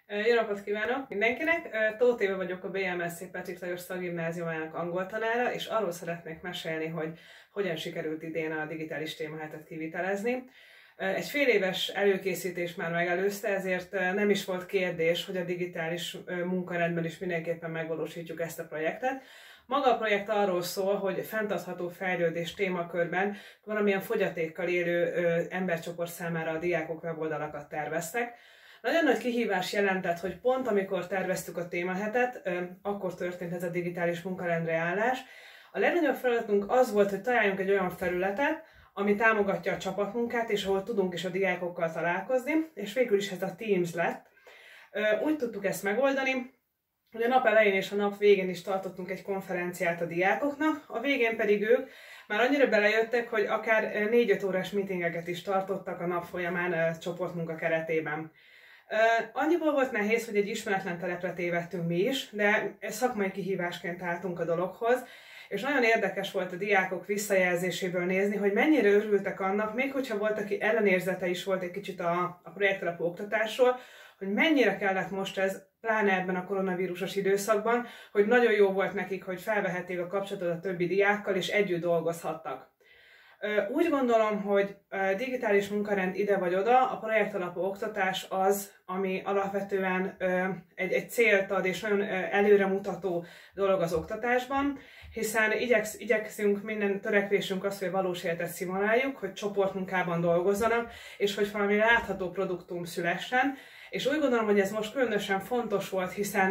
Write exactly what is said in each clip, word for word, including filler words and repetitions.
Jó napot kívánok mindenkinek! Tóth Éva vagyok, a bé em es zé Petrik Lajos Szakgimnáziumának angol tanára, és arról szeretnék mesélni, hogy hogyan sikerült idén a digitális témahetet kivitelezni. Egy fél éves előkészítés már megelőzte, ezért nem is volt kérdés, hogy a digitális munkarendben is mindenképpen megvalósítjuk ezt a projektet. Maga a projekt arról szól, hogy fenntartható fejlődés témakörben valamilyen fogyatékkal élő embercsoport számára a diákok weboldalakat terveztek. Nagyon nagy kihívás jelentett, hogy pont amikor terveztük a témahetet, akkor történt ez a digitális munkarendre állás. A legnagyobb feladatunk az volt, hogy találjunk egy olyan felületet, ami támogatja a csapatmunkát, és ahol tudunk is a diákokkal találkozni, és végül is ez a Teams lett. Úgy tudtuk ezt megoldani, hogy a nap elején és a nap végén is tartottunk egy konferenciát a diákoknak, a végén pedig ők már annyira belejöttek, hogy akár négy-öt órás meetingeket is tartottak a nap folyamán csoportmunka keretében. Annyiból volt nehéz, hogy egy ismeretlen telepre tévedtünk mi is, de szakmai kihívásként álltunk a dologhoz, és nagyon érdekes volt a diákok visszajelzéséből nézni, hogy mennyire örültek annak, még hogyha volt, aki ellenérzete is volt egy kicsit a, a projektalapú oktatásról, hogy mennyire kellett most ez, pláne ebben a koronavírusos időszakban, hogy nagyon jó volt nekik, hogy felvehették a kapcsolatot a többi diákkal, és együtt dolgozhattak. Úgy gondolom, hogy digitális munkarend ide vagy oda, a projektalapú oktatás az, ami alapvetően egy, egy célt ad és nagyon előremutató dolog az oktatásban, hiszen igyeksz, igyekszünk, minden törekvésünk az, hogy valós életet szimuláljuk, hogy csoportmunkában dolgozzanak, és hogy valami látható produktum szülessen. És úgy gondolom, hogy ez most különösen fontos volt, hiszen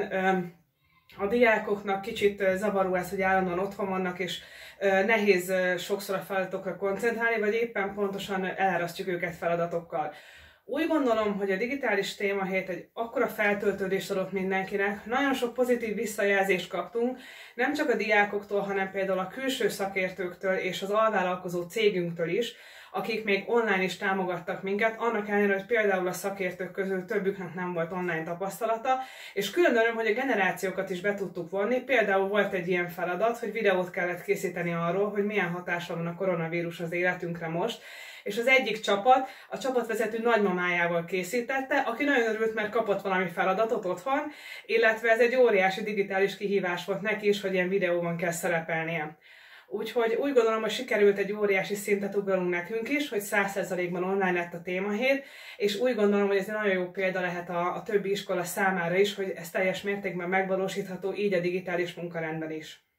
a diákoknak kicsit zavaró ez, hogy állandóan otthon vannak, és nehéz sokszor a feladatokra koncentrálni, vagy éppen pontosan elárasztjuk őket feladatokkal. Úgy gondolom, hogy a digitális témahét egy akkora feltöltődést adott mindenkinek, nagyon sok pozitív visszajelzést kaptunk, nem csak a diákoktól, hanem például a külső szakértőktől és az alvállalkozó cégünktől is, akik még online is támogattak minket, annak ellenére, hogy például a szakértők közül többüknek nem volt online tapasztalata, és külön öröm, hogy a generációkat is be tudtuk vonni. Például volt egy ilyen feladat, hogy videót kellett készíteni arról, hogy milyen hatása van a koronavírus az életünkre most, és az egyik csapat a csapatvezető nagymamájával készítette, aki nagyon örült, mert kapott valami feladatot otthon, illetve ez egy óriási digitális kihívás volt neki is, hogy ilyen videóban kell szerepelnie. Úgyhogy úgy gondolom, hogy sikerült egy óriási szintet ugranunk nekünk is, hogy száz százalékban online lett a témahét, és úgy gondolom, hogy ez egy nagyon jó példa lehet a, a többi iskola számára is, hogy ez teljes mértékben megvalósítható így a digitális munkarendben is.